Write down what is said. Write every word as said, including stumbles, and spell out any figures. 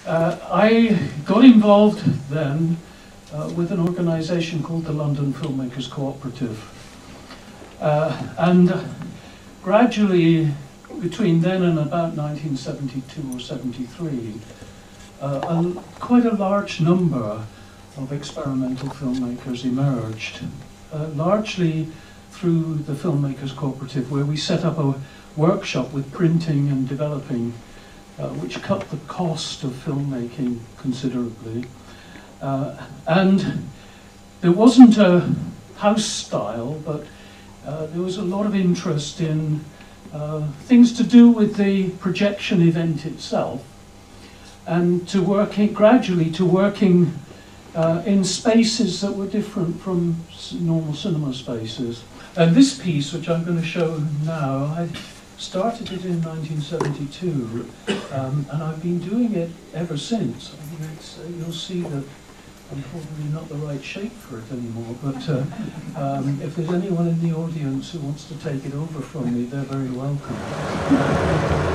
Uh, I got involved then uh, with an organisation called the London Filmmakers Cooperative. Uh, and gradually, between then and about nineteen seventy-two or seventy-three, uh, a, quite a large number of experimental filmmakers emerged, uh, largely through the Filmmakers Cooperative, where we set up a workshop with printing and developing, uh, which cut the cost of filmmaking considerably. Uh, and there wasn't a house style, but uh, there was a lot of interest in uh, things to do with the projection event itself, and to working gradually to working uh, in spaces that were different from normal cinema spaces. And this piece, which I'm going to show now, I started it in nineteen seventy-two, um, and I've been doing it ever since. I mean, it's, uh, you'll see that I'm probably not the right shape for it anymore, but uh, um, if there's anyone in the audience who wants to take it over from me, they're very welcome.